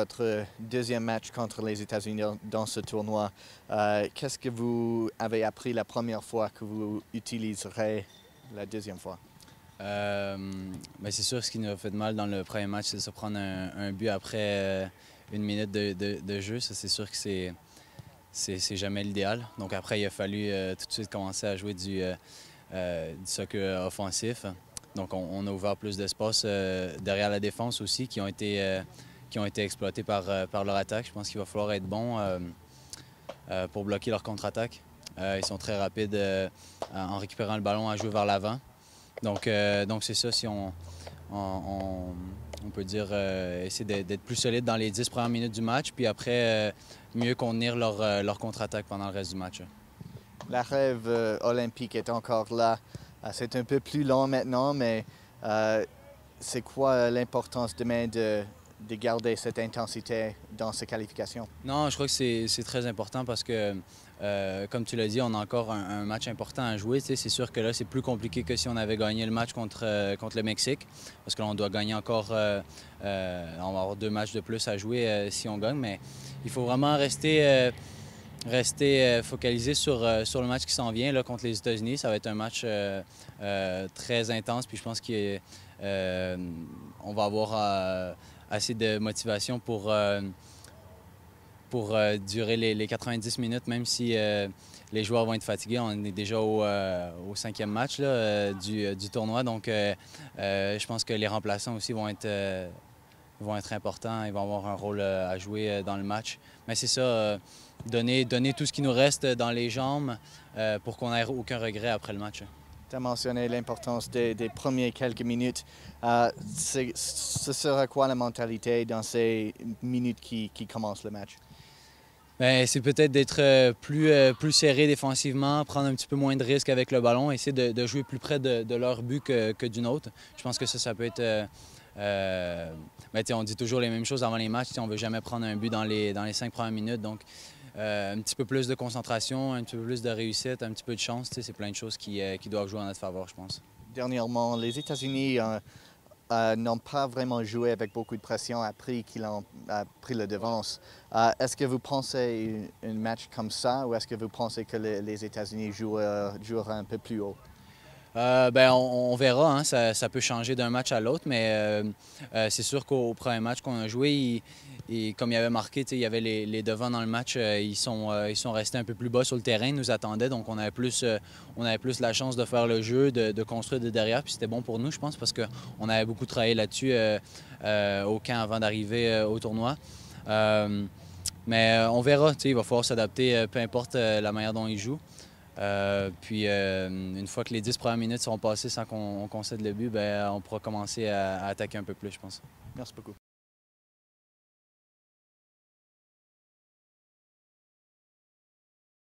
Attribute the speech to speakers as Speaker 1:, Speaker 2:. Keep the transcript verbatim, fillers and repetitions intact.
Speaker 1: votre deuxième match contre les États-Unis dans ce tournoi. Euh, Qu'est-ce que vous avez appris la première fois que vous utiliserez la deuxième fois?
Speaker 2: Euh, ben c'est sûr, ce qui nous a fait de mal dans le premier match, c'est de se prendre un, un but après euh, une minute de, de, de jeu. Ça, c'est sûr que c'est c'est jamais l'idéal. Donc après, il a fallu euh, tout de suite commencer à jouer du, euh, euh, du soccer offensif. Donc on, on a ouvert plus d'espace euh, derrière la défense aussi, qui ont été, euh, qui ont été exploités par, euh, par leur attaque. Je pense qu'il va falloir être bon euh, euh, pour bloquer leur contre-attaque. Euh, ils sont très rapides euh, en récupérant le ballon à jouer vers l'avant. Donc, euh, donc c'est ça, si on, on, on, on peut dire, euh, essayer d'être plus solide dans les dix premières minutes du match, puis après, euh, mieux contenir leur, euh, leur contre-attaque pendant le reste du match.
Speaker 1: La rêve euh, olympique est encore là. Euh, c'est un peu plus long maintenant, mais euh, c'est quoi l'importance demain de, de garder cette intensité dans ces qualifications?
Speaker 2: Non, je crois que c'est très important parce que, euh, comme tu l'as dit, on a encore un, un match important à jouer. C'est sûr que là, c'est plus compliqué que si on avait gagné le match contre, euh, contre le Mexique, parce que là, on doit gagner encore, euh, euh, on va avoir deux matchs de plus à jouer euh, si on gagne, mais il faut vraiment rester, euh, rester euh, focalisé sur, euh, sur le match qui s'en vient là, contre les États-Unis. Ça va être un match euh, euh, très intense, puis je pense qu'on euh, va avoir euh, assez de motivation pour... Euh, pour euh, durer les, les quatre-vingt-dix minutes, même si euh, les joueurs vont être fatigués. On est déjà au, euh, au cinquième match là, euh, du, du tournoi, donc euh, euh, je pense que les remplaçants aussi vont être, euh, vont être importants. Ils vont avoir un rôle euh, à jouer euh, dans le match. Mais c'est ça, euh, donner, donner tout ce qui nous reste dans les jambes euh, pour qu'on n'ait aucun regret après le match.
Speaker 1: Tu as mentionné l'importance des, des premières quelques minutes. Euh, ce sera quoi la mentalité dans ces minutes qui, qui commencent le match?
Speaker 2: C'est peut-être d'être euh, plus, euh, plus serré défensivement, prendre un petit peu moins de risques avec le ballon, essayer de, de jouer plus près de, de leur but que, que d'une autre. Je pense que ça, ça peut être... Euh, euh, ben, on dit toujours les mêmes choses avant les matchs. On ne veut jamais prendre un but dans les, dans les cinq premières minutes. Donc, euh, un petit peu plus de concentration, un petit peu plus de réussite, un petit peu de chance. C'est plein de choses qui, euh, qui doivent jouer en notre faveur, je pense.
Speaker 1: Dernièrement, les États-Unis euh, euh, n'ont pas vraiment joué avec beaucoup de pression après qu'ils ont euh, pris la devance. Euh, est-ce que vous pensez un match comme ça ou est-ce que vous pensez que les, les États-Unis joueront, joueront un peu plus haut?
Speaker 2: Euh, ben, on, on verra, hein. ça, ça peut changer d'un match à l'autre, mais euh, euh, c'est sûr qu'au premier match qu'on a joué, il, il, comme il avait marqué, il y avait les, les devants dans le match, euh, ils, sont, euh, ils sont restés un peu plus bas sur le terrain, ils nous attendaient, donc on avait plus, euh, on avait plus la chance de faire le jeu, de, de construire de derrière, puis c'était bon pour nous, je pense, parce qu'on avait beaucoup travaillé là-dessus euh, euh, au camp avant d'arriver euh, au tournoi. Euh, mais euh, on verra, il va falloir s'adapter, euh, peu importe euh, la manière dont ils jouent. Euh, puis euh, une fois que les dix premières minutes seront passées sans qu'on concède le but, ben, on pourra commencer à, à attaquer un peu plus, je pense.
Speaker 1: Merci beaucoup.